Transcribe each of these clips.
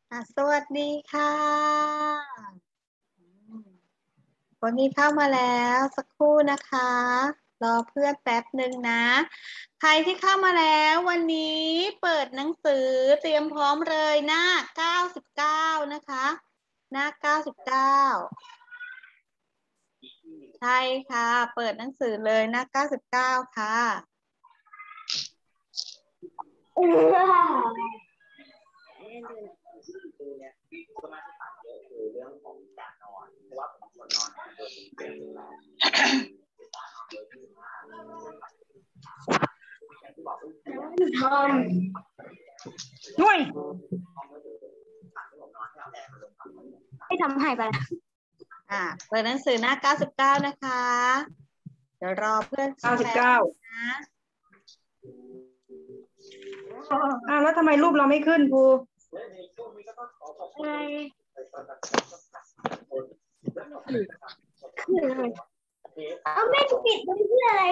สวัสดีค่ะวันนี้เข้ามาแล้วสักครู่นะคะ รอเพื่อนแป๊บหนึ่งนะ ใครที่เข้ามาแล้ววันนี้เปิดหนังสือเตรียมพร้อมเลยหน้า99นะคะ หน้า99ใช่ค่ะ เปิดหนังสือเลยหน้า99ค่ะคือเนี่ยสมาธิปัญญาเยอะคือเรื่องของการนอนเพราะว่าผมควรนอนโดยเป็นทอมนุ่ยให้ทำให้ไปเปิดหนังสือหน้า99นะคะ เดี๋ยวรอเพื่อน 99 นะแล้วทำไมรูปเราไม่ขึ้นครูเอาแม่ปิดมันเพื่ออะไร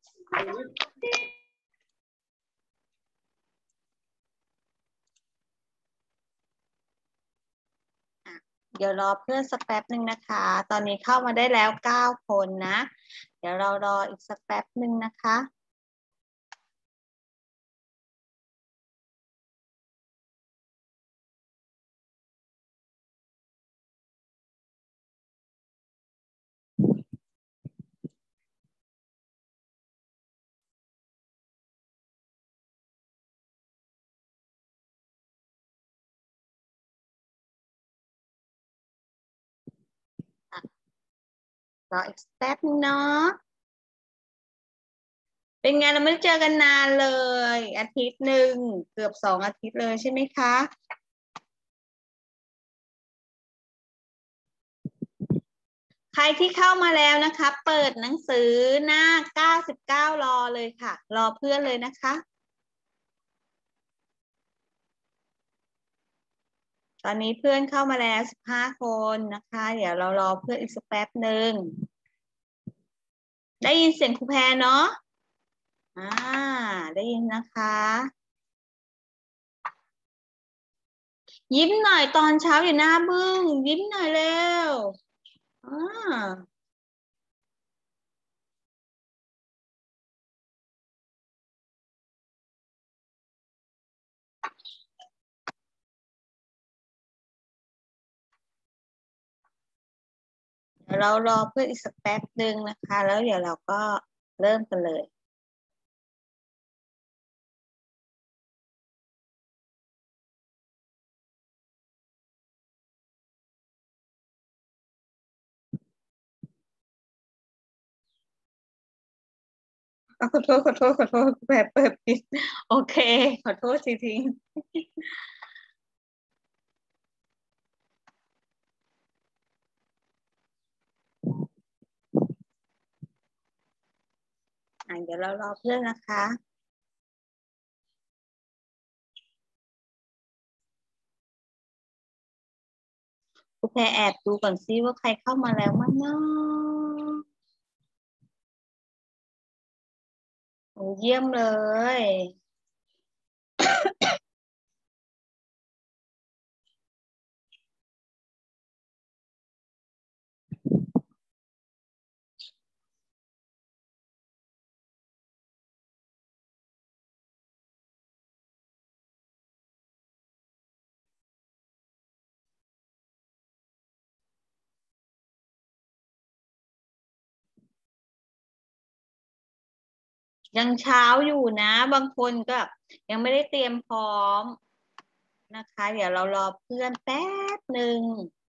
เดี๋ยวรอเพื่อนสักแป๊บหนึ่งนะคะ ตอนนี้เข้ามาได้แล้ว9คนนะ เดี๋ยวเรารออีกสักแป๊บหนึ่งนะคะรออีกแป๊บนึงเนาะเป็นไงเราไม่ได้เจอกันนานเลย อาทิตย์หนึ่งเกือบ2 อาทิตย์เลยใช่ไหมคะ ใครที่เข้ามาแล้วนะคะ เปิดหนังสือหน้า99รอเลยค่ะ รอเพื่อนเลยนะคะ ตอนนี้เพื่อนเข้ามาแล้ว15คนนะคะ เดี๋ยวเรารอเพื่อนอีกสักแป๊บหนึ่งได้ยินเสียงครูแพรเนาะได้ยินนะคะ ยิ้มหน่อยตอนเช้าอยู่หน้าบึ้งยิ้มหน่อยเร็วเดี๋ยวเรารอเพื่อนอีกสักแป๊บหนึ่งนะคะ แล้วเดี๋ยวเราก็เริ่มกันเลยขอโทษแบบเปิดปิดโอเคขอโทษจริงเดี๋ยวเรารอเพื่อนนะคะครูแพรแอบดูก่อนซิว่าใครเข้ามาแล้วมั้งเนาะโอ้เยี่ยมเลยยังเช้าอยู่นะบางคนก็ยังไม่ได้เตรียมพร้อมนะคะ เดี๋ยวเรารอเพื่อนแป๊บหนึ่ง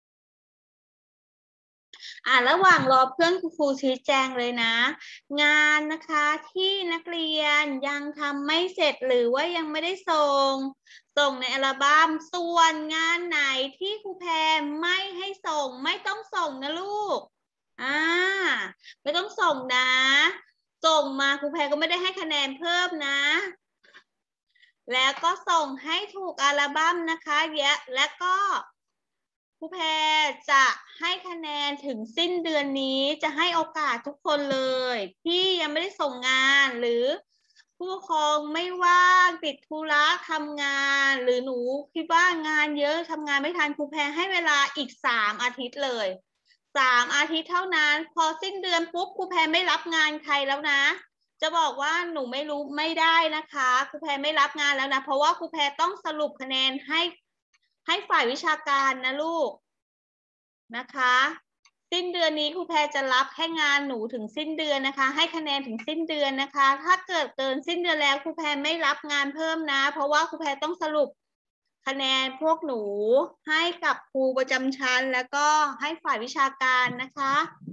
ระหว่างรอเพื่อนครูชี้แจงเลยนะ งานนะคะที่นักเรียนยังทำไม่เสร็จหรือว่ายังไม่ได้ส่งในอัลบั้มส่วนงานไหนที่ครูแพรไม่ให้ส่งไม่ต้องส่งนะลูกไม่ต้องส่งนะส่งมาครูแพรก็ไม่ได้ให้คะแนนเพิ่มนะ แล้วก็ส่งให้ถูกอัลบั้มนะคะและก็ครูแพรจะให้คะแนนถึงสิ้นเดือนนี้จะให้โอกาสทุกคนเลยที่ยังไม่ได้ส่งงานหรือผู้ปกครองไม่ว่างติดธุระทำงานหรือหนูคิดว่างานเยอะทำงานไม่ทันครูแพรให้เวลาอีก3 อาทิตย์เลย3 อาทิตย์เท่านั้นพอสิ้นเดือนปุ๊บครูแพรไม่รับงานใครแล้วนะจะบอกว่าหนูไม่รู้ไม่ได้นะคะครูแพรไม่รับงานแล้วนะเพราะว่าครูแพรต้องสรุปคะแนนให้ฝ่ายวิชาการนะลูกนะคะสิ้นเดือนนี้ครูแพรจะรับแค่งานหนูถึงสิ้นเดือนนะคะให้คะแนนถึงสิ้นเดือนนะคะถ้าเกิดเกินสิ้นเดือนแล้วครูแพรไม่รับงานเพิ่มนะเพราะว่าครูแพรต้องสรุปคะแนนพวกหนูให้กับครูประจำชั้นแล้วก็ให้ฝ่ายวิชาการนะคะ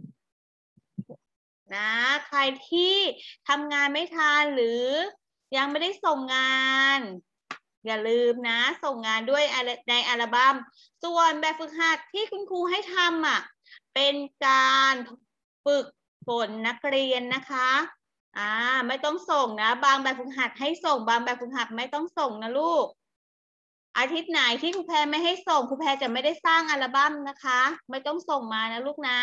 นะใครที่ทำงานไม่ทันหรือยังไม่ได้ส่งงานอย่าลืมนะส่งงานด้วยในอัลบั้มส่วนแบบฝึกหัดที่คุณครูให้ทำอ่ะเป็นการฝึกฝนนักเรียนนะคะไม่ต้องส่งนะบางแบบฝึกหัดให้ส่งบางแบบฝึกหัดไม่ต้องส่งนะลูกอาทิตย์ไหนที่ครูแพรไม่ให้ส่งครูแพรจะไม่ได้สร้างอัลบั้มนะคะไม่ต้องส่งมานะลูกนะ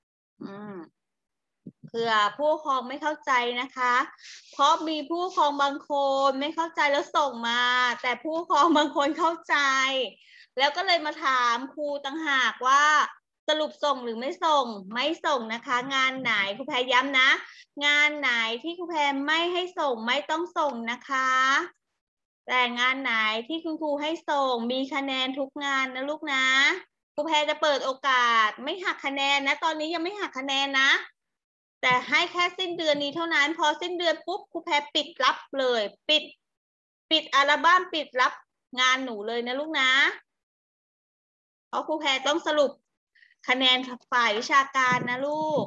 เผื่อผู้ปกครองไม่เข้าใจนะคะเพราะมีผู้ปกครองบางคนไม่เข้าใจแล้วส่งมาแต่ผู้ปกครองบางคนเข้าใจแล้วก็เลยมาถามครูต่างหากว่าสรุปส่งหรือไม่ส่งไม่ส่งนะคะงานไหนครูแพรย้ำนะงานไหนที่ครูแพรไม่ให้ส่งไม่ต้องส่งนะคะแต่งานไหนที่คุณครูให้ส่งมีคะแนนทุกงานนะลูกนะครูแพรจะเปิดโอกาสไม่หักคะแนนนะตอนนี้ยังไม่หักคะแนนนะแต่ให้แค่สิ้นเดือนนี้เท่านั้นพอสิ้นเดือนปุ๊บครูแพรปิดรับเลยปิดอัลบั้มปิดรับงานหนูเลยนะลูกนะเพราะครูแพรต้องสรุปคะแนนฝ่ายวิชาการนะลูก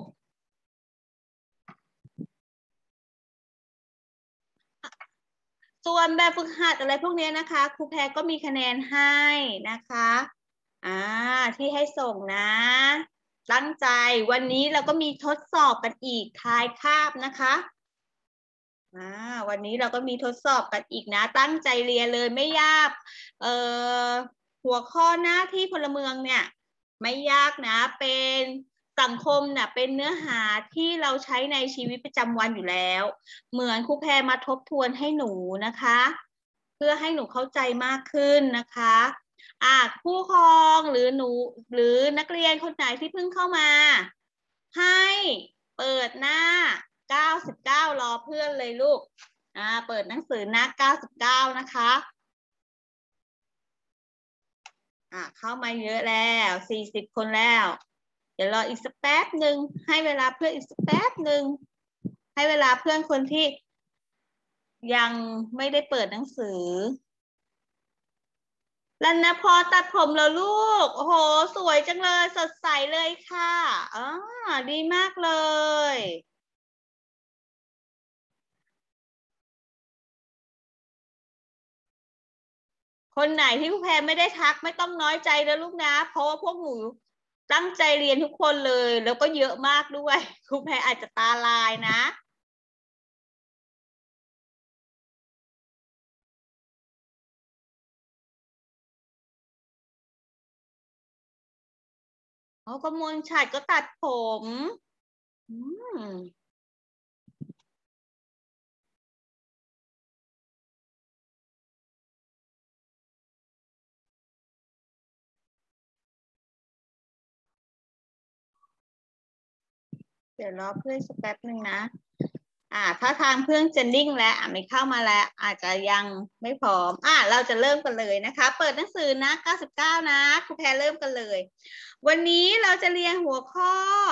ส่วนแบบฝึกหัดอะไรพวกนี้นะคะครูแพรก็มีคะแนนให้นะคะที่ให้ส่งนะตั้งใจวันนี้เราก็มีทดสอบกันอีกท้ายคาบนะคะวันนี้เราก็มีทดสอบกันอีกนะตั้งใจเรียนเลยไม่ยากหัวข้อหน้าที่พลเมืองเนี่ยไม่ยากนะเป็นสังคมเนี่ยเป็นเนื้อหาที่เราใช้ในชีวิตประจำวันอยู่แล้วเหมือนครูแพรมาทบทวนให้หนูนะคะเพื่อให้หนูเข้าใจมากขึ้นนะคะผู้ปกครองหรือหนูหรือนักเรียนคนไหนที่เพิ่งเข้ามาให้เปิดหน้า99รอเพื่อนเลยลูกเปิดหนังสือหน้า99นะคะเข้ามาเยอะแล้ว40 คนแล้วเดี๋ยวรออีกสักแป๊บหนึ่งให้เวลาเพื่อนอีกสักแป๊บหนึ่งให้เวลาเพื่อนคนที่ยังไม่ได้เปิดหนังสือรันพรตัดผมแล้วลูกโอ้โหสวยจังเลยสดใสเลยค่ะดีมากเลยคนไหนที่ครูแพรไม่ได้ทักไม่ต้องน้อยใจนะลูกนะเพราะว่าพวกหนูตั้งใจเรียนทุกคนเลยแล้วก็เยอะมากด้วยครูแพรอาจจะตาลายนะกมลฉัตรก็ตัดผมเดี๋ยวรอเพื่อนสักแป๊บหนึ่งนะถ้าทางเพื่อนจะนิ่งแล้วไม่เข้ามาแล้วอาจจะยังไม่พร้อมเราจะเริ่มกันเลยนะคะเปิดหนังสือนะ99นะครูแพรเริ่มกันเลยวันนี้เราจะเรียนหัวข้อ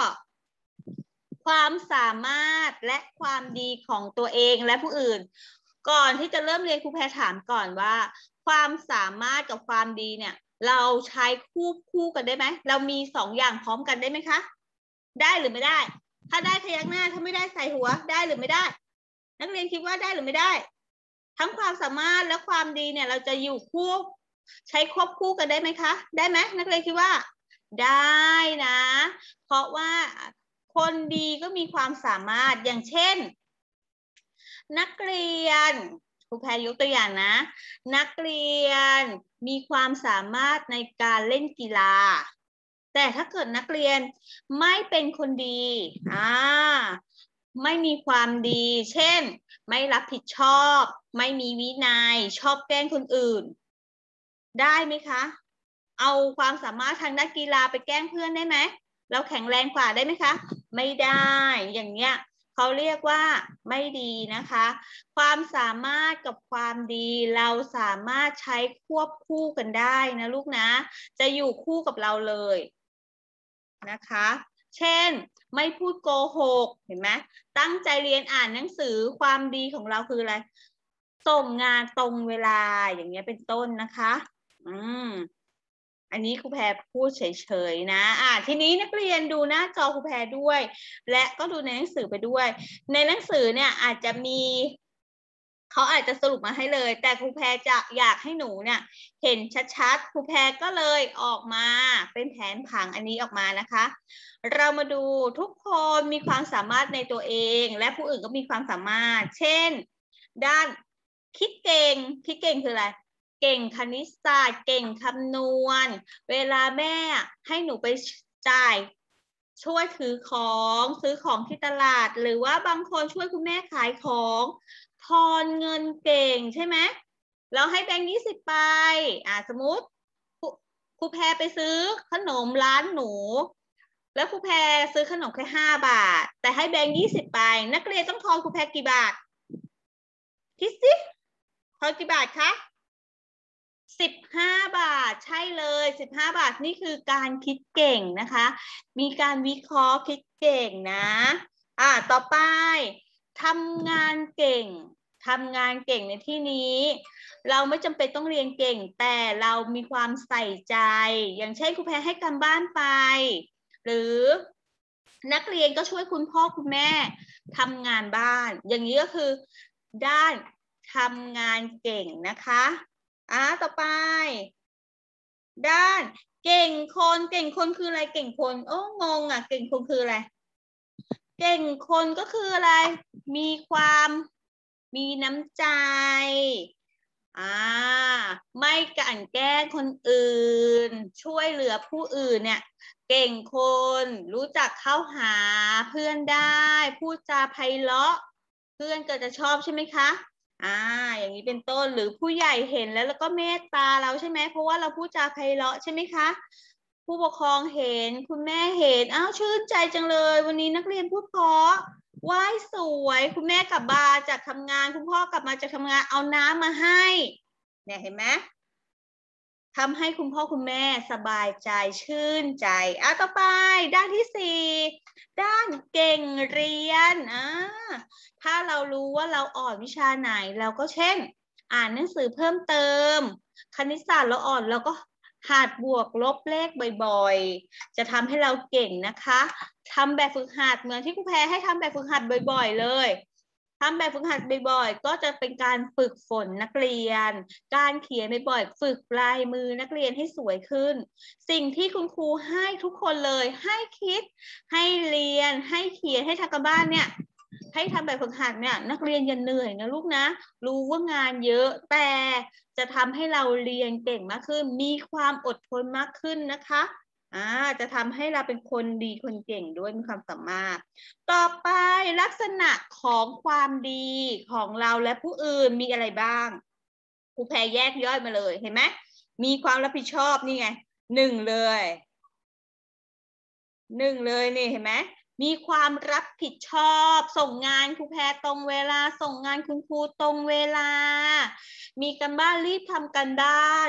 ความสามารถและความดีของตัวเองและผู้อื่นก่อนที่จะเริ่มเรียนครูแพรถามก่อนว่าความสามารถกับความดีเนี่ยเราใช้คู่กันได้ไหมเรามี2 อย่างพร้อมกันได้ไหมคะได้หรือไม่ได้ถ้าได้พยักหน้าถ้าไม่ได้ใส่หัวได้หรือไม่ได้นักเรียนคิดว่าได้หรือไม่ได้ทั้งความสามารถและความดีเนี่ยเราจะอยู่ใช้ควบคู่กันได้ไหมคะได้ไหมนักเรียนคิดว่าได้นะเพราะว่าคนดีก็มีความสามารถอย่างเช่นนักเรียนครูแพรยกตัวอย่างนะนักเรียนมีความสามารถในการเล่นกีฬาแต่ถ้าเกิดนักเรียนไม่เป็นคนดีไม่มีความดี เช่น ไม่รับผิดชอบ ไม่มีวินัย ชอบแกล้งคนอื่น ได้ไหมคะ เอาความสามารถทางด้านกีฬาไปแกล้งเพื่อนได้ไหม เราแข็งแรงกว่าได้ไหมคะ ไม่ได้ อย่างเนี้ยเขาเรียกว่าไม่ดีนะคะ ความสามารถกับความดีเราสามารถใช้ควบคู่กันได้นะลูกนะ จะอยู่คู่กับเราเลยนะคะ เช่น ไม่พูดโกหก เห็นไหม ตั้งใจเรียนอ่านหนังสือ ความดีของเราคืออะไร ส่งงานตรงเวลา อย่างเงี้ยเป็นต้นนะคะอันนี้ครูแพรพูดเฉยๆนะทีนี้นักเรียนดูหน้าจอครูแพรด้วย และก็ดูในหนังสือไปด้วย ในหนังสือเนี่ยอาจจะมีเขาอาจจะสรุปมาให้เลย แต่ครูแพรจะอยากให้หนูเนี่ยเห็นชัดๆครูแพรก็เลยออกมาเป็นแผนผังอันนี้ออกมานะคะ เรามาดูทุกคนมีความสามารถในตัวเองและผู้อื่นก็มีความสามารถ เช่น ด้านคิดเก่งคืออะไร เก่งคณิตศาสตร์เก่งคำนวณเวลาแม่ให้หนูไปจ่ายช่วยถือของซื้อของที่ตลาดหรือว่าบางคนช่วยคุณแม่ขายของทอนเงินเก่งใช่ไหมเราให้แบงค์20ไปสมมติครูแพรไปซื้อขนมร้านหนูแล้วครูแพรซื้อขนมแค่5 บาทแต่ให้แบงค์20ไปนักเรียนต้องทอนครูแพรกี่บาทคิดสิทอนกี่บาทคะ15 บาทใช่เลย15 บาทนี่คือการคิดเก่งนะคะมีการวิเคราะห์คิดเก่งนะต่อไปทำงานเก่งในที่นี้เราไม่จำเป็นต้องเรียนเก่งแต่เรามีความใส่ใจอย่างเช่นครูแพรให้การบ้านไปหรือนักเรียนก็ช่วยคุณพ่อคุณแม่ทำงานบ้านอย่างนี้ก็คือด้านทำงานเก่งนะคะต่อไปด้านเก่งคนคืออะไรเก่งคนงงเก่งคนคืออะไรเก่งคนก็คืออะไรมีความมีน้ำใจไม่กลั่นแกล้งคนอื่นช่วยเหลือผู้อื่นเนี่ยเก่งคนรู้จักเข้าหาเพื่อนได้พูดจาไพเราะเพื่อนก็จะชอบใช่ไหมคะอย่างนี้เป็นต้นหรือผู้ใหญ่เห็นแล้วก็เมตตาเราใช่ไหมเพราะว่าเราพูดจาไพเราะใช่ไหมคะผู้ปกครองเห็นคุณแม่เห็นชื่นใจจังเลยวันนี้นักเรียนพูดเพราะไหว้สวยคุณแม่กลับมาจากทำงานคุณพ่อกลับมาจากทำงานเอาน้ำมาให้เนี่ยเห็นไหมทำให้คุณพ่อคุณแม่สบายใจชื่นใจต่อไปด้านที่4ด้านเก่งเรียนถ้าเรารู้ว่าเราอ่อนวิชาไหนเราก็เช่นอ่านหนังสือเพิ่มเติมคณิตศาสตร์เราอ่อนเราก็หัดบวกลบเลขบ่อยๆจะทำให้เราเก่งนะคะทำแบบฝึกหัดเหมือนที่ครูแพรให้ทำแบบฝึกหัดบ่อยๆเลยทำแบบฝึกหัดบ่อยๆก็จะเป็นการฝึกฝนนักเรียนการเขียนบ่อยๆฝึกลายมือนักเรียนให้สวยขึ้นสิ่งที่คุณครูให้ทุกคนเลยให้คิดให้เรียนให้เขียนให้ทำการบ้านเนี่ยให้ทำแบบฝึกหัดเนี่ยนักเรียนอย่าเหนื่อยนะลูกนะรู้ว่างานเยอะแต่จะทำให้เราเรียนเก่งมากขึ้นมีความอดทนมากขึ้นนะคะจะทำให้เราเป็นคนดีคนเก่งด้วยมีความสามารถต่อไปลักษณะของความดีของเราและผู้อื่นมีอะไรบ้างครูแพรแยกย่อยมาเลยเห็นไหมมีความรับผิดชอบนี่ไง1เลยนี่เห็นไหมมีความรับผิดชอบส่งงานครูแพรตรงเวลาส่งงานคุณครูตรงเวลามีการบ้านรีบทำกันบ้าน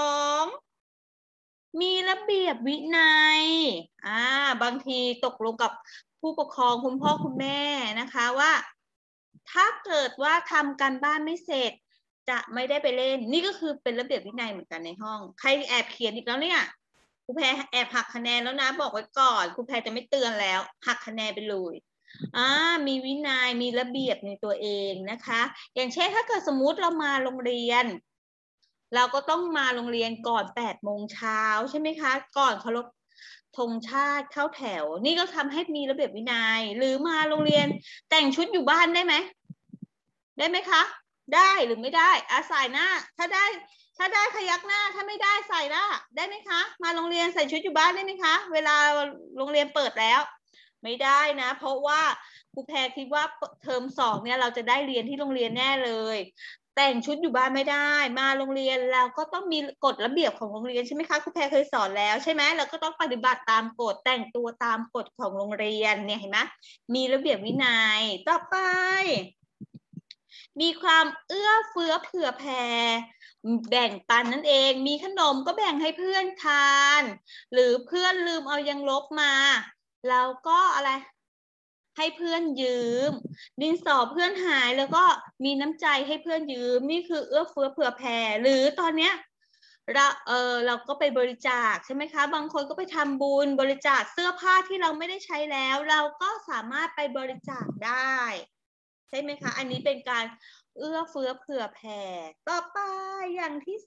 2มีระเบียบวินัยบางทีตกลงกับผู้ปกครองคุณพ่อคุณแม่นะคะว่าถ้าเกิดว่าทำการบ้านไม่เสร็จจะไม่ได้ไปเล่นนี่ก็คือเป็นระเบียบวินัยเหมือนกันในห้องใครแอบเขียนอีกแล้วเนี่ยครูแพรแอบหักคะแนนแล้วนะบอกไว้ก่อนครูแพรจะไม่เตือนแล้วหักคะแนนไปเลยมีวินัยมีระเบียบในตัวเองนะคะอย่างเช่นถ้าเกิดสมมุติเรามาโรงเรียนเราก็ต้องมาโรงเรียนก่อน8 โมงเช้าใช่ไหมคะก่อนเคารพธงชาติเข้าแถวนี่ก็ทำให้มีระเบียบวินัยหรือมาโรงเรียนแต่งชุดอยู่บ้านได้ไหมคะได้หรือไม่ได้ใส่หน้าถ้าได้ขยักหน้าถ้าไม่ได้ใส่หน้าได้ไหมคะมาโรงเรียนใส่ชุดอยู่บ้านได้ไหมคะเวลาโรงเรียนเปิดแล้วไม่ได้นะเพราะว่าครูแพรคิดว่าเทอม2เนี่ยเราจะได้เรียนที่โรงเรียนแน่เลยแต่งชุดอยู่บ้านไม่ได้มาโรงเรียนเราก็ต้องมีกฎระเบียบของโรงเรียนใช่ไหมคะครูแพรเคยสอนแล้วใช่ไหมเราก็ต้องปฏิบัติตามกฎแต่งตัวตามกฎของโรงเรียนเนี่ยเห็นไหมมีระเบียบวินัยต่อไปมีความเอื้อเฟื้อเผื่อแผ่แบ่งปันนั่นเองมีขนมก็แบ่งให้เพื่อนทานหรือเพื่อนลืมเอายังลบมาเราก็อะไรให้เพื่อนยืมดินสอเพื่อนหายแล้วก็มีน้ำใจให้เพื่อนยืมนี่คือเอื้อเฟื้อเผื่อแผ่หรือตอนเนี้ยเราก็ไปบริจาคใช่ไหมคะบางคนก็ไปทำบุญบริจาคเสื้อผ้าที่เราไม่ได้ใช้แล้วเราก็สามารถไปบริจาคได้ใช่ไหมคะอันนี้เป็นการเอื้อเฟื้อเผื่อแผ่ต่อไปอย่างที่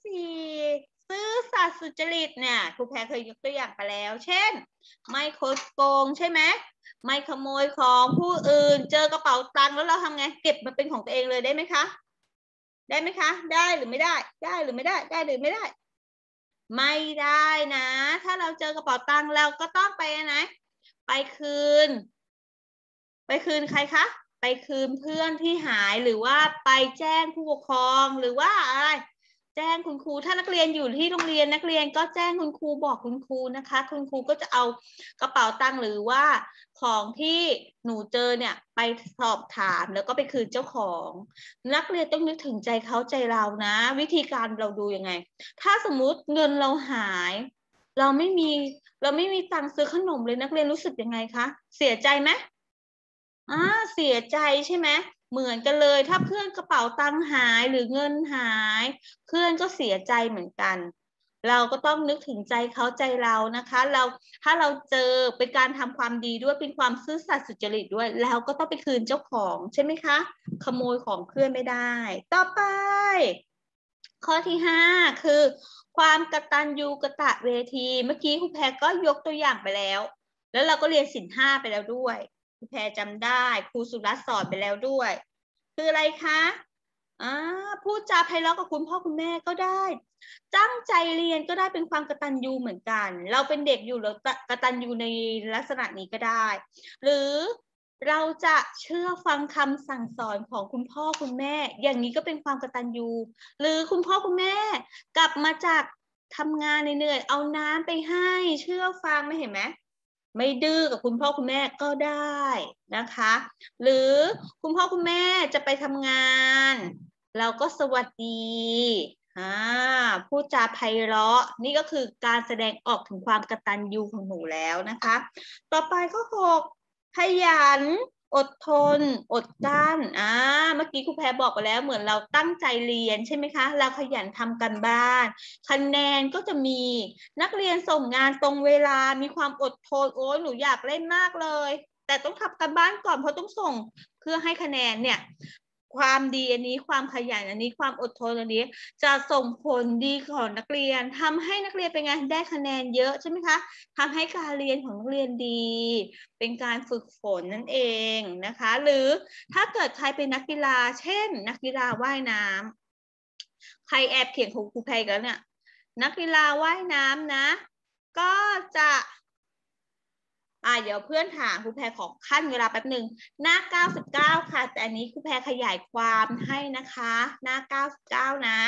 4ซื่อสัตย์สุจริตเนี่ยครูแพรเคยยกตัวอย่างไปแล้วเช่นไม่คดโกงใช่ไหมไม่ขโมยของผู้อื่นเจอกระเป๋าตังค์แล้วเราทำไงเก็บมาเป็นของตัวเองเลยได้ไหมคะได้ไหมคะได้หรือไม่ได้ได้หรือไม่ได้ได้หรือไม่ได้ไม่ได้นะถ้าเราเจอกระเป๋าตังค์เราก็ต้องไปไหนไปคืนใครคะไปคืนเพื่อนที่หายหรือว่าไปแจ้งผู้ปกครองหรือว่าอะไรแจ้งคุณครูถ้านักเรียนอยู่ที่โรงเรียนนักเรียนก็แจ้งคุณครูบอกคุณครูนะคะคุณครูก็จะเอากระเป๋าตังค์หรือว่าของที่หนูเจอเนี่ยไปสอบถามแล้วก็ไปคืนเจ้าของนักเรียนต้องนึกถึงใจเขาใจเรานะวิธีการเราดูยังไงถ้าสมมุติเงินเราหายเราไม่มีตังค์ซื้อขนมเลยนักเรียนรู้สึกยังไงคะเสียใจไหมเสียใจใช่ไหมเหมือนกันเลยถ้าเพื่อนกระเป๋าตังค์หายหรือเงินหายเพื่อนก็เสียใจเหมือนกันเราก็ต้องนึกถึงใจเขาใจเรานะคะถ้าเราเจอเป็นการทำความดีด้วยเป็นความซื่อสัตย์สุจริตด้วยแล้วก็ต้องไปคืนเจ้าของใช่ไหมคะขโมยของเพื่อนไม่ได้ต่อไปข้อที่5คือความกตัญญูกตเวทีเมื่อกี้ครูแพรก็ยกตัวอย่างไปแล้วเราก็เรียนศีล 5ไปแล้วด้วยครูแพรจำได้ครูสุรัตน์สอนไปแล้วด้วยคืออะไรคะพูดจาไพเราะกับคุณพ่อคุณแม่ก็ได้ตั้งใจเรียนก็ได้เป็นความกตัญญูเหมือนกันเราเป็นเด็กอยู่แล้วกตัญญูในลักษณะนี้ก็ได้หรือเราจะเชื่อฟังคำสั่งสอนของคุณพ่อคุณแม่อย่างนี้ก็เป็นความกตัญญูหรือคุณพ่อคุณแม่กลับมาจากทำงานเหนื่อยเอาน้ำไปให้เชื่อฟังไม่เห็นไหมไม่ดื้อกับคุณพ่อคุณแม่ก็ได้นะคะหรือคุณพ่อคุณแม่จะไปทำงานเราก็สวัสดีพูดจาไพเราะนี่ก็คือการแสดงออกถึงความกตัญญูของหนูแล้วนะคะต่อไปข้อ6ขยันอดทนอดกลั้นเมื่อกี้ครูแพรบอกไปแล้วเหมือนเราตั้งใจเรียนใช่ไหมคะเราขยันทำกันบ้านคะแนนก็จะมีนักเรียนส่งงานตรงเวลามีความอดทนโอ้ยหนูอยากเล่นมากเลยแต่ต้องทำกันบ้านก่อนเพราะต้องส่งเพื่อให้คะแนนเนี่ยความดีอันนี้ความขยันอันนี้ความอดทนอันนี้จะส่งผลดีของนักเรียนทำให้นักเรียนเป็นไงได้คะแนนเยอะใช่ไหมคะทำให้การเรียนของนักเรียนดีเป็นการฝึกฝนนั่นเองนะคะหรือถ้าเกิดใครเป็นนักกีฬาเช่นนักกีฬาว่ายน้ำใครแอบเขียนของครูแพรกันเนี่ยนักกีฬาว่ายน้ำนะก็จะเดี๋ยวเพื่อนถามครูแพรขอขั้นเวลาแป๊บหนึ่งหน้า99ค่ะแต่อันนี้ครูแพรขยายความให้นะคะหน้า99นะ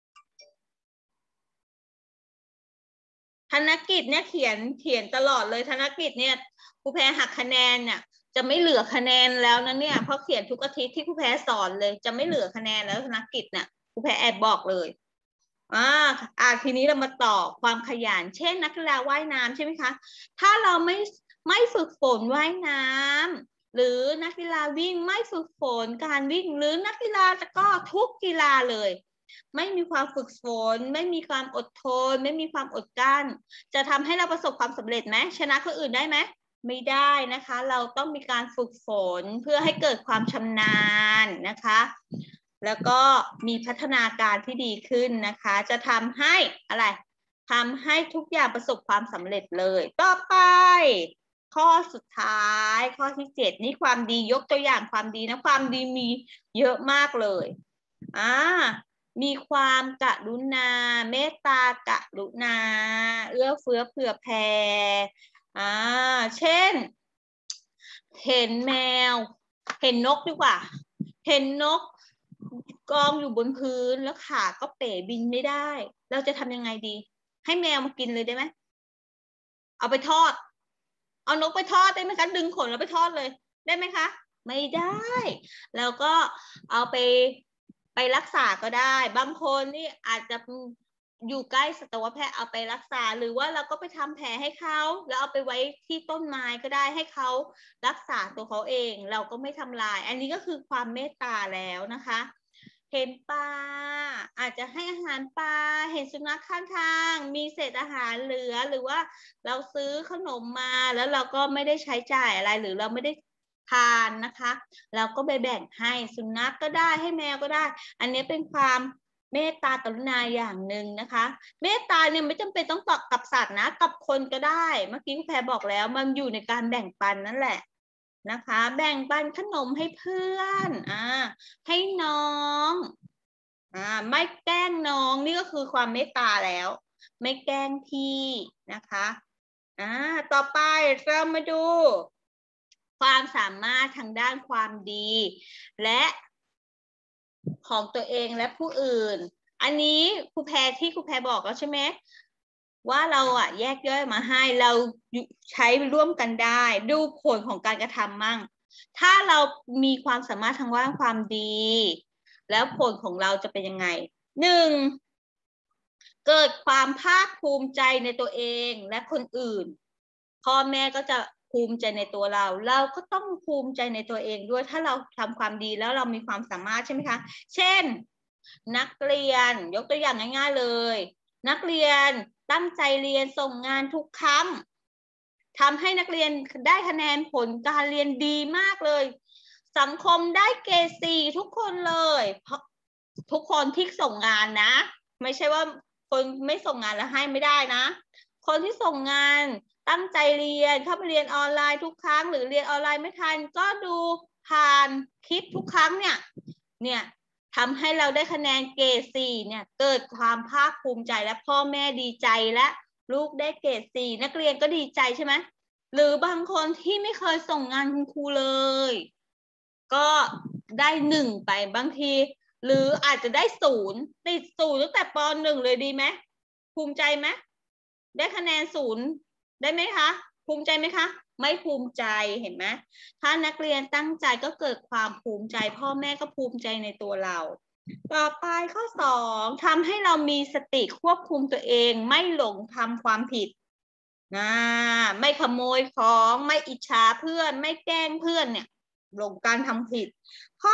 ธนกิจเนี่ยเขียนตลอดเลยธนกิจเนี่ยครูแพรหักคะแนนเนี่ยจะไม่เหลือคะแนนแล้วนะเนี่ยเพราะเขียนทุกอาทิตย์ที่ครูแพรสอนเลยจะไม่เหลือคะแนนแล้วธนกิจเนี่ยครูแพรแอบบอกเลยทีนี้เรามาต่อความขยันเช่นนักกีฬาว่ายน้ำใช่ไหมคะถ้าเราไม่ฝึกฝนว่ายน้ำหรือนักกีฬาวิ่งไม่ฝึกฝนการวิ่งหรือนักกีฬาตะกร้อทุกกีฬาเลยไม่มีความฝึกฝนไม่มีความอดทนไม่มีความอดกลั้นจะทำให้เราประสบความสำเร็จไหมชนะคนอื่นได้ไหมไม่ได้นะคะเราต้องมีการฝึกฝนเพื่อให้เกิดความชำนาญนะคะแล้วก็มีพัฒนาการที่ดีขึ้นนะคะจะทำให้อะไรทำให้ทุกอย่างประสบความสำเร็จเลยต่อไปข้อสุดท้ายข้อที่7นี่ความดียกตัวอย่างความดีนะความดีมีเยอะมากเลยมีความกรุณาเมตตากรุณาเอื้อเฟื้อเผื่อแผ่เช่นเห็นแมวเห็นนกดีกว่าเห็นนกกองอยู่บนพื้นแล้วขาก็เป๋บินไม่ได้เราจะทำยังไงดีให้แมวมากินเลยได้ไหมเอาไปทอดเอานกไปทอดได้ไหมคะดึงขนแล้วไปทอดเลยได้ไหมคะไม่ได้แล้วก็เอาไปรักษาก็ได้บางคนนี่อาจจะอยู่ใกล้สัตวแพทย์เอาไปรักษาหรือว่าเราก็ไปทำแผลให้เขาแล้วเอาไปไว้ที่ต้นไม้ก็ได้ให้เขารักษาตัวเขาเองเราก็ไม่ทำลายอันนี้ก็คือความเมตตาแล้วนะคะเห็นปลาอาจจะให้อาหารปลาเห็นสุนัขข้างทางมีเศษอาหารเหลือหรือว่าเราซื้อขนมมาแล้วเราก็ไม่ได้ใช้จ่ายอะไรหรือเราไม่ได้ทานนะคะเราก็ไปแบ่งให้สุนัขก็ได้ให้แมวก็ได้อันนี้เป็นความเมตตากรุณาอย่างหนึ่งนะคะเมตตาเนี่ยไม่จำเป็นต้องตอบกับสัตว์นะกับคนก็ได้เมื่อกี้คุณแพรบอกแล้วมันอยู่ในการแบ่งปันนั่นแหละนะคะแบ่งปันขนมให้เพื่อนให้น้องไม่แกล้งน้องนี่ก็คือความเมตตาแล้วไม่แกล้งพี่นะคะต่อไปเรามาดูความสามารถทางด้านความดีและของตัวเองและผู้อื่นอันนี้ครูแพรที่ครูแพรบอกแล้วใช่ไหมว่าเราแยกย่อยมาให้เราใช้ร่วมกันได้ดูผลของการกระทำมั่งถ้าเรามีความสามารถทางด้านความดีแล้วผลของเราจะเป็นยังไง1เกิดความภาคภูมิใจในตัวเองและคนอื่นพ่อแม่ก็จะภูมิใจในตัวเราเราก็ต้องภูมิใจในตัวเองด้วยถ้าเราทำความดีแล้วเรามีความสามารถใช่ไหมคะเช่นนักเรียนยกตัวอย่างง่ายๆเลยนักเรียนตั้งใจเรียนส่งงานทุกครั้งทำให้นักเรียนได้คะแนนผลการเรียนดีมากเลยสังคมได้เกรด 4ทุกคนเลยเพราะทุกคนที่ส่งงานนะไม่ใช่ว่าคนไม่ส่งงานแล้วให้ไม่ได้นะคนที่ส่งงานตั้งใจเรียนเข้าไปเรียนออนไลน์ทุกครั้งหรือเรียนออนไลน์ไม่ทันก็ดูผ่านคลิปทุกครั้งเนี่ยทำให้เราได้คะแนนเกรด 4เนี่ยเกิดความภาคภูมิใจและพ่อแม่ดีใจและลูกได้เกรด 4นักเรียนก็ดีใจใช่ไหมหรือบางคนที่ไม่เคยส่งงานคุณครูเลยก็ได้1ไปบางทีหรืออาจจะได้0ติด0ตั้งแต่ป.1เลยดีไหมภูมิใจไหมได้คะแนน0ได้ไหมคะภูมิใจไหมคะไม่ภูมิใจเห็นไหมถ้านักเรียนตั้งใจก็เกิดความภูมิใจพ่อแม่ก็ภูมิใจในตัวเราต่อไปข้อ2ทำให้เรามีสติควบคุมตัวเองไม่หลงทำความผิดไม่ขโมยของไม่อิจฉาเพื่อนไม่แกล้งเพื่อนเนี่ยหลงการทำผิดข้อ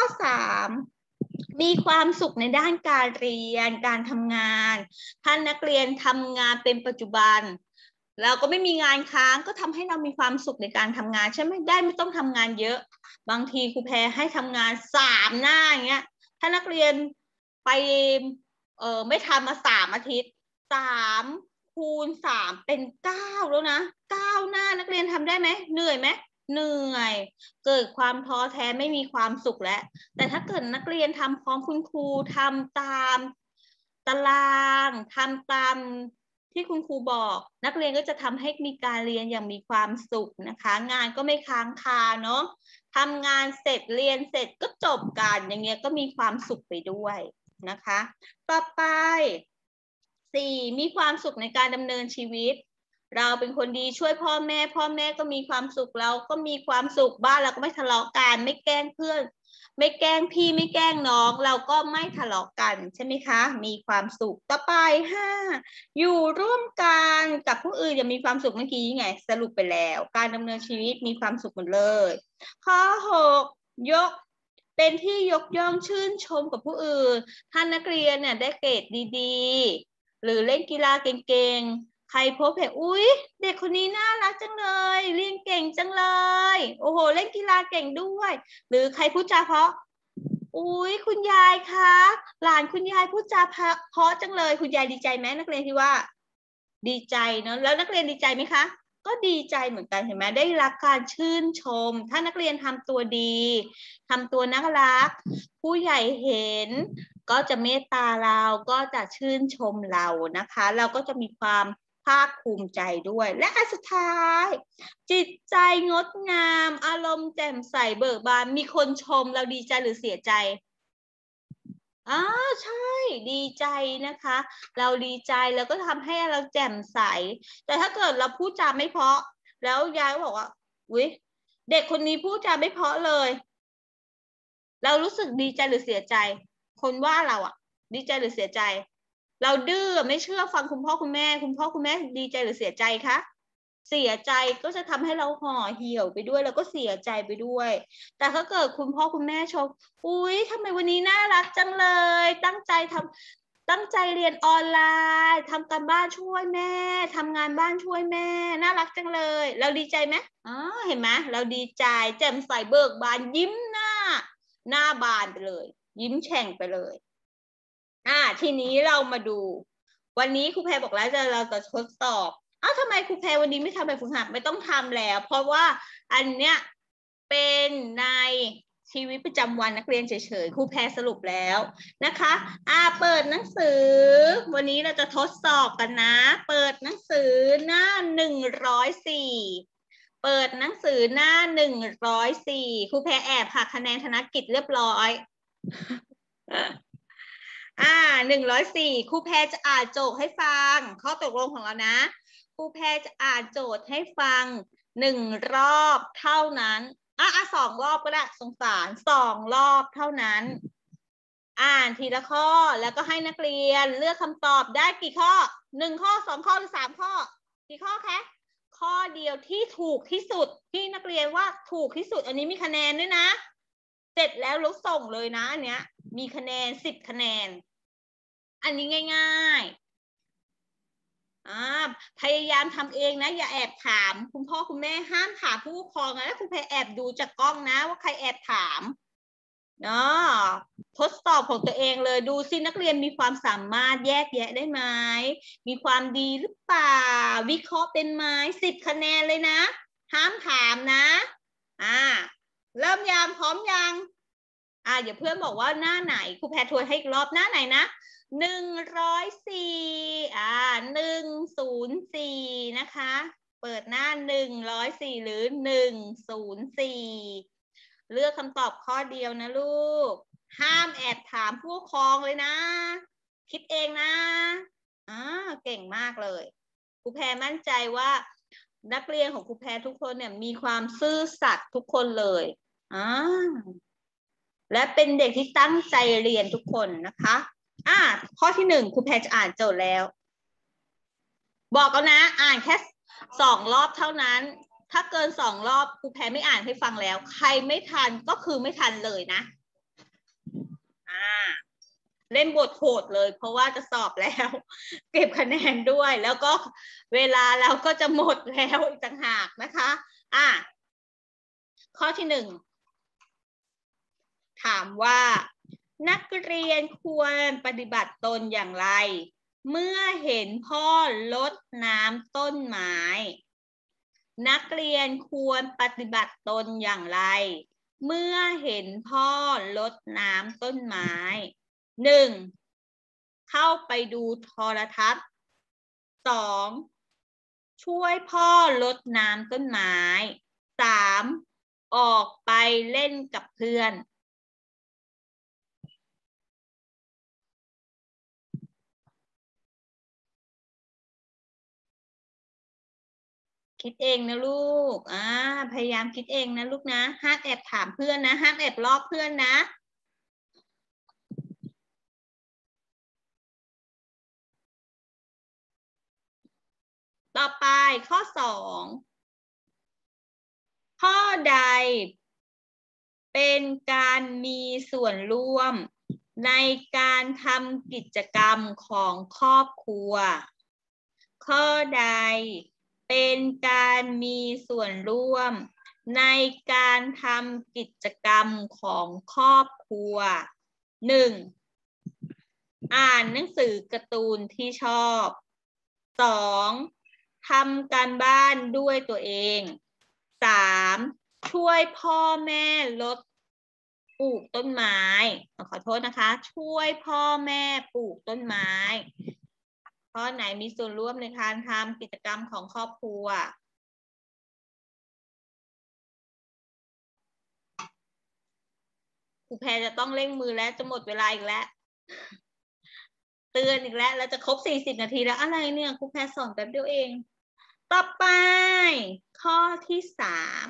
3มีความสุขในด้านการเรียนการทำงานถ้านักเรียนทำงานเป็นปัจจุบันเราก็ไม่มีงานค้างก็ทำให้เรามีความสุขในการทำงานใช่ไหมได้ไม่ต้องทำงานเยอะบางทีครูแพรให้ทำงาน3หน้าอย่างเงี้ยถ้านักเรียนไปไม่ทำมา3อาทิตย์3คูณ3เป็น9แล้วนะ9หน้านักเรียนทำได้ไหมเหนื่อยไหมเหนื่อยเกิดความท้อแท้ไม่มีความสุขแล้วแต่ถ้าเกิดนักเรียนทำพร้อมคุณครูทำตามตารางทำตามที่คุณครูบอกนักเรียนก็จะทำให้มีการเรียนอย่างมีความสุขนะคะงานก็ไม่ค้างคาเนาะทำงานเสร็จเรียนเสร็จก็จบกันอย่างเงี้ยก็มีความสุขไปด้วยนะคะต่อไป4มีความสุขในการดำเนินชีวิตเราเป็นคนดีช่วยพ่อแม่ก็มีความสุขเราก็มีความสุขบ้านเราก็ไม่ทะเลาะกันไม่แกล้งเพื่อนไม่แกล้งพี่ไม่แกล้งน้องเราก็ไม่ทะเลาะกันใช่ไหมคะมีความสุขต่อไป5อยู่ร่วมกันกับผู้อื่นอย่างมีความสุขเมื่อกี้ไงสรุปไปแล้วการดำเนินชีวิตมีความสุขหมดเลยข้อ6ยกเป็นที่ยกย่องชื่นชมกับผู้อื่นถ้านักเรียนเนี่ยได้เกรดดีๆหรือเล่นกีฬาเก่งๆใครพบเห็นอุ๊ยเด็กคนนี้น่ารักจังเลยเรียนเก่งจังเลยโอ้โหเล่นกีฬาเก่งด้วยหรือใครพูดจาเพราะอุ๊ยคุณยายคะหลานคุณยายพูดจาเพราะจังเลยคุณยายดีใจไหมนักเรียนที่ว่าดีใจเนอะแล้วนักเรียนดีใจไหมคะก็ดีใจเหมือนกันเห็นไหมได้รับการชื่นชมถ้านักเรียนทำตัวดีทำตัวน่ารักผู้ใหญ่เห็นก็จะเมตตาเราก็จะชื่นชมเรานะคะเราก็จะมีความภาคภูมิใจด้วยและอันสุดท้ายจิตใจงดงามอารมณ์แจ่มใสเบิกบานมีคนชมเราดีใจหรือเสียใจใช่ดีใจนะคะเราดีใจแล้วก็ทำให้เราแจ่มใสแต่ถ้าเกิดเราพูดจาไม่เพราะแล้วยายก็บอกว่าอุ๊ยเด็กคนนี้พูดจาไม่เพราะเลยเรารู้สึกดีใจหรือเสียใจคนว่าเราดีใจหรือเสียใจเราดื้อไม่เชื่อฟังคุณพ่อคุณแม่ดีใจหรือเสียใจคะเสียใจก็จะทำให้เราห่อเหี่ยวไปด้วยแล้วก็เสียใจไปด้วยแต่ถ้าเกิดคุณพ่อคุณแม่ชมอุ๊ยทำไมวันนี้น่ารักจังเลยตั้งใจเรียนออนไลน์ทำการบ้านช่วยแม่ทำงานบ้านช่วยแม่น่ารักจังเลยเราดีใจไหมเห็นไหมเราดีใจแจ่มใสเบิกบานยิ้มหน้าบานไปเลยยิ้มแฉ่งไปเลยทีนี้เรามาดูวันนี้ครูแพรบอกแล้วเราจะทดสอบทำไมครูแพรวันนี้ไม่ทำแบบฝึกหัดไม่ต้องทำแล้วเพราะว่าอันเนี้ยเป็นในชีวิตประจำวันนักเรียนเฉยๆครูแพรสรุปแล้วนะคะเปิดหนังสือวันนี้เราจะทดสอบกันนะเปิดหนังสือหน้า104เปิดหนังสือหน้า104ครูแพรแอบหักคะแนนธนกิจเรียบร้อย104ครูแพรจะอ่านโจทย์ให้ฟังข้อตกลงของเรานะครูแพรจะอ่านโจทย์ให้ฟัง1 รอบเท่านั้น2 รอบก็ได้สงสาร2 รอบเท่านั้นอ่านทีละข้อแล้วก็ให้นักเรียนเลือกคำตอบได้กี่ข้อ1 ข้อ2 ข้อหรือ3 ข้อกี่ข้อคะข้อเดียวที่ถูกที่สุดที่นักเรียนว่าถูกที่สุดอันนี้มีคะแนนด้วยนะเสร็จแล้วเราส่งเลยนะอันเนี้ยมีคะแนน10 คะแนนอันนี้ง่ายๆพยายามทำเองนะอย่าแอบถามคุณพ่อคุณแม่ห้ามถามผู้ปกครองนะแล้วคุณแพรแอบดูจากกล้องนะว่าใครแอบถามทดสอบของตัวเองเลยดูสินักเรียนมีความสามารถแยกแยะได้ไหมมีความดีหรือเปล่าวิเคราะห์เป็นไหม10 คะแนนเลยนะห้ามถามนะเริ่มยังพร้อมยังอย่าเพื่อนบอกว่าหน้าไหนครูแพรทวนให้อีกรอบหน้าไหนนะ104 104นะคะเปิดหน้า104หรือ104เลือกคำตอบข้อเดียวนะลูกห้ามแอบถามผู้ปกครองเลยนะคิดเองนะเก่งมากเลยครูแพรมั่นใจว่านักเรียนของครูแพรทุกคนเนี่ยมีความซื่อสัตย์ทุกคนเลยและเป็นเด็กที่ตั้งใจเรียนทุกคนนะคะข้อที่1ครูแพรจะอ่านโจทย์แล้วบอกแล้วนะอ่านแค่2 รอบเท่านั้นถ้าเกิน2 รอบครูแพรไม่อ่านให้ฟังแล้วใครไม่ทันก็คือไม่ทันเลยนะเล่นบทโหดเลยเพราะว่าจะสอบแล้วเก็บคะแนนด้วยแล้วก็เวลาเราก็จะหมดแล้วอีกต่างหากนะคะข้อที่1ถามว่านักเรียนควรปฏิบัติตนอย่างไรเมื่อเห็นพ่อรดน้ำต้นไม้นักเรียนควรปฏิบัติตนอย่างไรเมื่อเห็นพ่อรดน้ำต้นไม้ 1. เข้าไปดูโทรทัศน์ 2. ช่วยพ่อรดน้ำต้นไม้ 3. ออกไปเล่นกับเพื่อนคิดเองนะลูกพยายามคิดเองนะลูกนะห้ามแอบถามเพื่อนนะห้ามแอบลอกเพื่อนนะต่อไปข้อ2ข้อใดเป็นการมีส่วนร่วมในการทำกิจกรรมของครอบครัวข้อใดเป็นการมีส่วนร่วมในการทำกิจกรรมของครอบครัว 1. อ่านหนังสือการ์ตูนที่ชอบ 2. ทำการบ้านด้วยตัวเอง 3. ช่วยพ่อแม่ปลูกต้นไม้ขอโทษนะคะช่วยพ่อแม่ปลูกต้นไม้ข้อไหนมีส่วนร่วมในการทำกิจกรรมของครอบครัวครูแพรจะต้องเร่งมือแล้วจะหมดเวลาอีกแล้วเตือนอีกแล้วเราจะครบ40 นาทีแล้วอะไรเนี่ยครูแพรสอนแป๊บเดียวเองต่อไปข้อที่ 3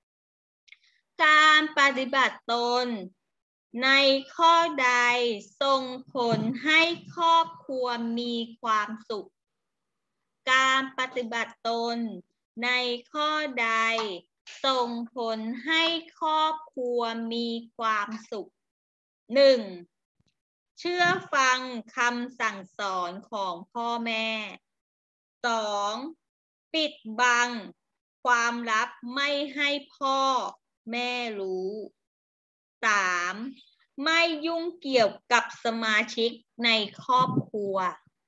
การปฏิบัติตนในข้อใดส่งผลให้ครอบครัวมีความสุขการปฏิบัติตนในข้อใดส่งผลให้ครอบครัวมีความสุข 1. เชื่อฟังคำสั่งสอนของพ่อแม่ 2. ปิดบังความลับไม่ให้พ่อแม่รู้ 3. ไม่ยุ่งเกี่ยวกับสมาชิกในครอบครัว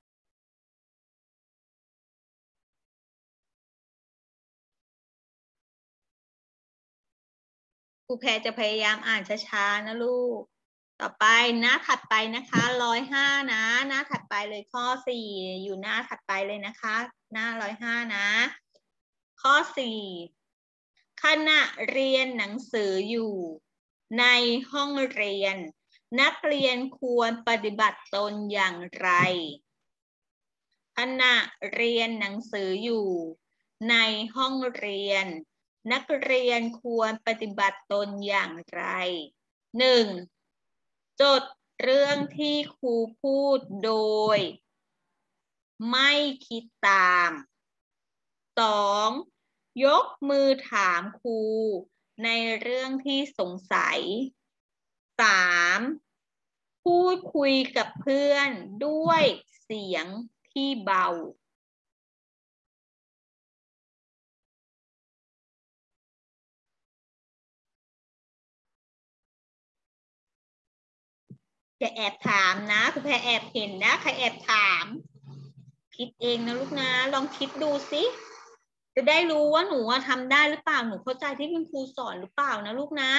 ครูแพรจะพยายามอ่านช้าๆนะลูกต่อไปหน้าถัดไปนะคะ105นะหน้าถัดไปเลยข้อ4อยู่หน้าถัดไปเลยนะคะหน้า105นะข้อ4ขณะเรียนหนังสืออยู่ในห้องเรียนนักเรียนควรปฏิบัติตนอย่างไรขณะเรียนหนังสืออยู่ในห้องเรียนนักเรียนควรปฏิบัติตนอย่างไร 1. จดเรื่องที่ครูพูดโดยไม่คิดตาม 2. ยกมือถามครูในเรื่องที่สงสัย 3. พูดคุยกับเพื่อนด้วยเสียงที่เบาจะแอบถามนะคุณแพรแอบเห็นนะใครแอบถามคิดเองนะลูกนะลองคิดดูสิจะได้รู้ว่าหนูทำได้หรือเปล่าหนูเข้าใจที่คุณครูสอนหรือเปล่านะลูกนะ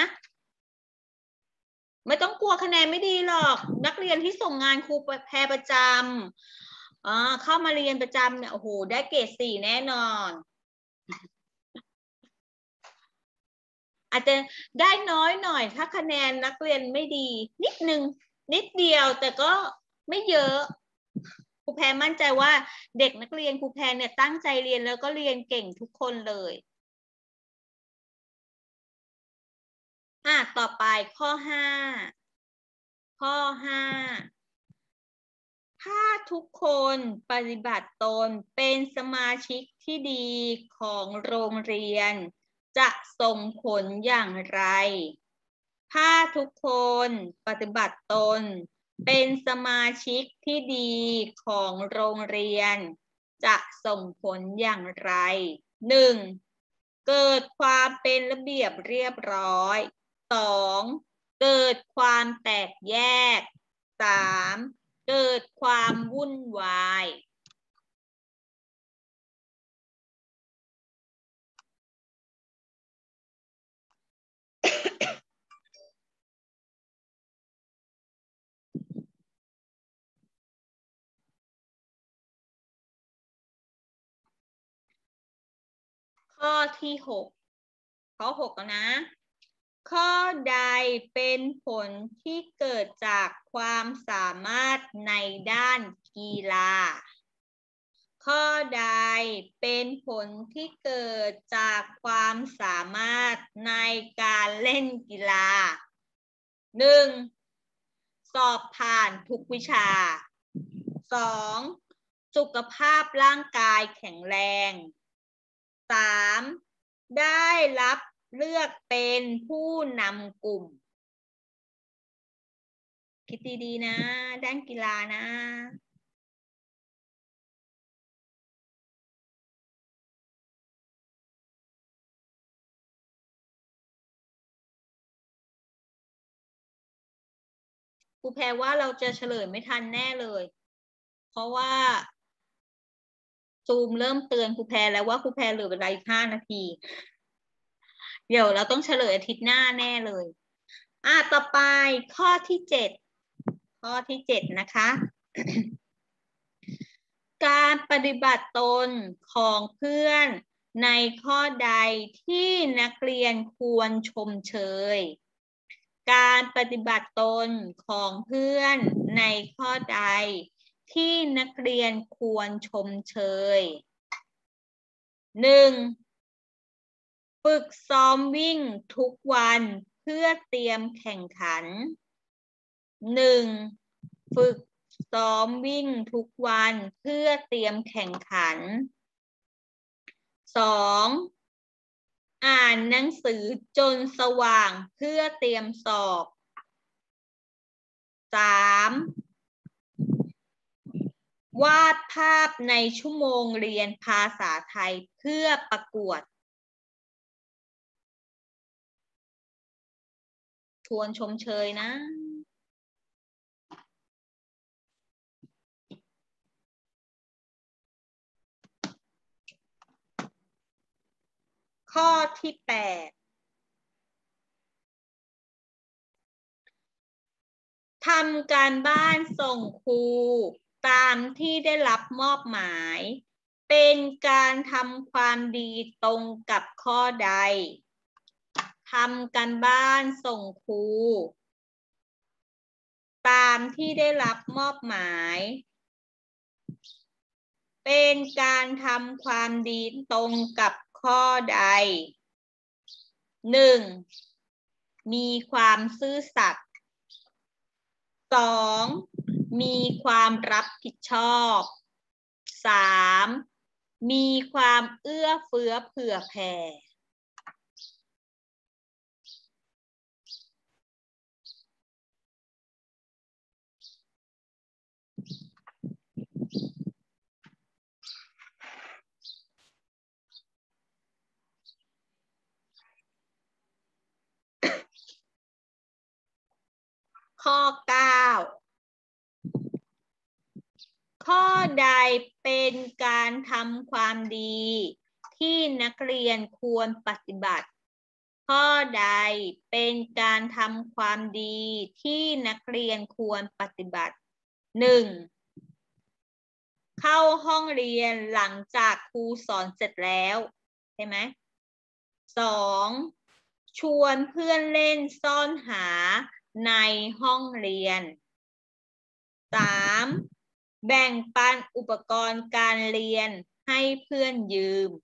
ไม่ต้องกลัวคะแนนไม่ดีหรอกนักเรียนที่ส่งงานครูแพรประจำเข้ามาเรียนประจำเนี่ยโอ้โหได้เกรด4แน่นอนอาจจะได้น้อยหน่อยถ้าคะแนนนักเรียนไม่ดีนิดนึงนิดเดียวแต่ก็ไม่เยอะครูแพรมั่นใจว่าเด็กนักเรียนครูแพรเนี่ยตั้งใจเรียนแล้วก็เรียนเก่งทุกคนเลยต่อไปข้อ5ถ้าทุกคนปฏิบัติตนเป็นสมาชิกที่ดีของโรงเรียนจะส่งผลอย่างไรถ้าทุกคนปฏิบัติตนเป็นสมาชิกที่ดีของโรงเรียนจะส่งผลอย่างไร 1. เกิดความเป็นระเบียบเรียบร้อย 2. เกิดความแตกแยก 3. เกิดความวุ่นวายข้อที่6ข้อ6นะ ข้อใดเป็นผลที่เกิดจากความสามารถในด้านกีฬาข้อใดเป็นผลที่เกิดจากความสามารถในการเล่นกีฬา 1. สอบผ่านทุกวิชา 2. สุขภาพร่างกายแข็งแรง 3. ได้รับเลือกเป็นผู้นำกลุ่มคิดดีๆนะด้านกีฬานะครูแพรว่าเราจะเฉลยไม่ทันแน่เลยเพราะว่าซูมเริ่มเตือนครูแพรแล้วว่าครูแพรเหลือเวลาอีก5 นาทีเดี๋ยวเราต้องเฉลยอาทิตย์หน้าแน่เลยต่อไปข้อที่ 7นะคะการปฏิบัติตนของเพื่อนในข้อใดที่นักเรียนควรชมเชยการปฏิบัติตนของเพื่อนในข้อใดที่นักเรียนควรชมเชย 1. ฝึกซ้อมวิ่งทุกวันเพื่อเตรียมแข่งขัน 1. ฝึกซ้อมวิ่งทุกวันเพื่อเตรียมแข่งขัน 2. อ่านหนังสือจนสว่างเพื่อเตรียมสอบ 3. วาดภาพในชั่วโมงเรียนภาษาไทยเพื่อประกวดชวนชมเชยนะข้อที่ 8ทำการบ้านส่งครูตามที่ได้รับมอบหมายเป็นการทำความดีตรงกับข้อใดทำการบ้านส่งครูตามที่ได้รับมอบหมายเป็นการทำความดีตรงกับข้อใด 1. มีความซื่อสัตย์ 2. มีความรับผิดชอบ 3. มีความเอื้อเฟื้อเผื่อแผ่ข้อ 9 ข้อใดเป็นการทำความดีที่นักเรียนควรปฏิบัติข้อใดเป็นการทำความดีที่นักเรียนควรปฏิบัติ 1. เข้าห้องเรียนหลังจากครูสอนเสร็จแล้วใช่ไหม 2. ชวนเพื่อนเล่นซ่อนหาในห้องเรียน 3. แบ่งปันอุปกรณ์การเรียนให้เพื่อนยืม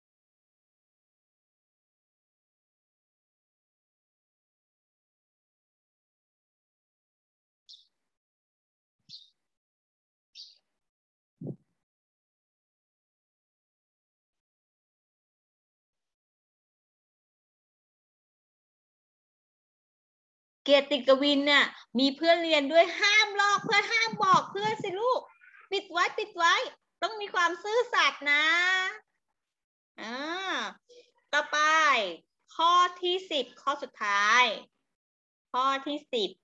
เกียรติกวินน่ะมีเพื่อนเรียนด้วยห้ามลอกเพื่อนห้ามบอกเพื่อนสิลูกปิดไว้ต้องมีความซื่อสัตย์นะต่อไปข้อที่ 10ข้อสุดท้ายข้อที่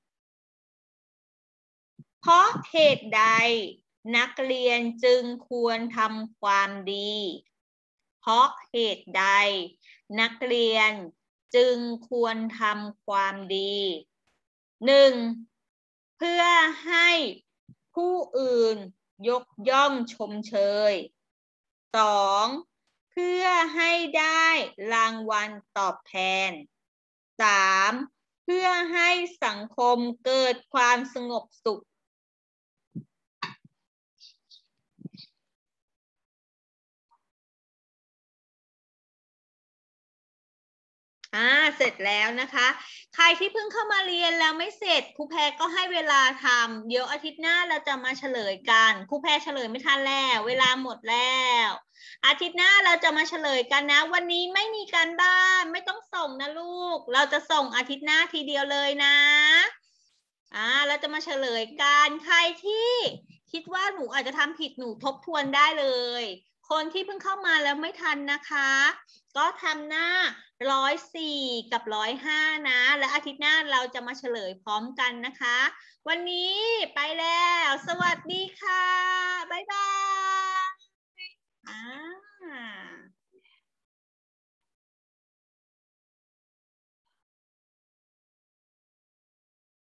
10เพราะเหตุใดนักเรียนจึงควรทำความดีเพราะเหตุใดนักเรียนจึงควรทำความดี 1. เพื่อให้ผู้อื่นยกย่องชมเชย 2. เพื่อให้ได้รางวัลตอบแทน 3. เพื่อให้สังคมเกิดความสงบสุขเสร็จแล้วนะคะใครที่เพิ่งเข้ามาเรียนแล้วไม่เสร็จครูแพรก็ให้เวลาทำเดี๋ยวอาทิตย์หน้าเราจะมาเฉลยกันครูแพรเฉลยไม่ทันแล้วเวลาหมดแล้วอาทิตย์หน้าเราจะมาเฉลยกันนะวันนี้ไม่มีการบ้านไม่ต้องส่งนะลูกเราจะส่งอาทิตย์หน้าทีเดียวเลยนะเราจะมาเฉลยกันใครที่คิดว่าหนูอาจจะทำผิดหนูทบทวนได้เลยคนที่เพิ่งเข้ามาแล้วไม่ทันนะคะก็ทำหน้า104กับ105นะและอาทิตย์หน้าเราจะมาเฉลยพร้อมกันนะคะวันนี้ไปแล้วสวัสดีค่ะ